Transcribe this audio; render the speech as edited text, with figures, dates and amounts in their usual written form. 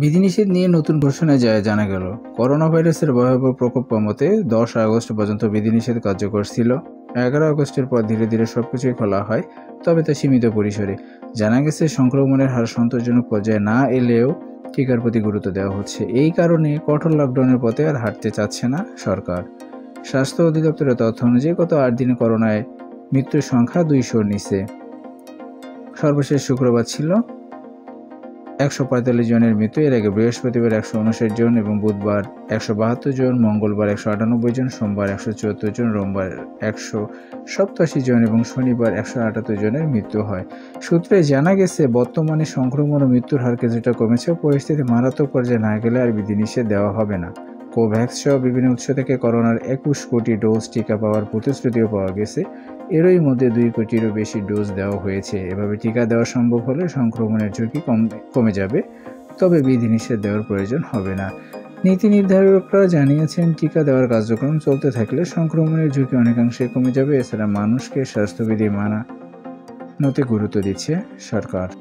বিধিনিষেধ নিয়ে নতুন ঘোষণা জানা গেল। করোনা ভাইরাসের ভয়াবহ প্রকোপ কমাতে 10 আগস্ট পর্যন্ত বিধিনিষেধ কার্যকর ছিল। 11 আগস্টের পর ধীরে ধীরে সবকিছুই খোলা হয়, তবে তা সীমিত পরিসরে। জানা গেছে সংক্রমণের হার সন্তোষজনক পর্যায়ে না এলেও টিকার প্রতি গুরুত্ব দেওয়া হচ্ছে। এই কারণে কঠোর লকডাউনের পথে আর হাঁটতে চাচ্ছে না সরকার। স্বাস্থ্য অধিদপ্তরের তথ্য অনুযায়ী গত 8 দিনে করোনায় মৃত্যুর সংখ্যা 200-র নিচে। সর্বশেষ শুক্রবার ছিল 145 জনের মৃত্যু। এর আগে বৃহস্পতিবার 159 জন এবং বুধবার 172 জন, মঙ্গলবার 198 জন, সোমবার 174 জন, রোববার 187 জন এবং শনিবার 178 জনের মৃত্যু হয়। সূত্রে জানা গেছে, বর্তমানে সংক্রমণ ও মৃত্যুর হার কিছুটা কমেছে। পরিস্থিতি মারাত্মক পর্যায়ে না গেলে আর বিধিনিষেধ দেওয়া হবে না। কোভ্যাক্স সহ বিভিন্ন উৎস থেকে করোনার 21 কোটি ডোজ টিকা পাওয়ার প্রতিশ্রুতিও পাওয়া গেছে। এরই মধ্যে 2 কোটিরও বেশি ডোজ দেওয়া হয়েছে। এভাবে টিকা দেওয়া সম্ভব হলে সংক্রমণের ঝুঁকি কমে যাবে, তবে বিধিনিষেধ দেওয়ার প্রয়োজন হবে না। নীতি নির্ধারকরা জানিয়েছেন, টিকা দেওয়ার কার্যক্রম চলতে থাকলে সংক্রমণের ঝুঁকি অনেকাংশে কমে যাবে। এছাড়া মানুষকে স্বাস্থ্যবিধি মানাতে গুরুত্ব দিচ্ছে সরকার।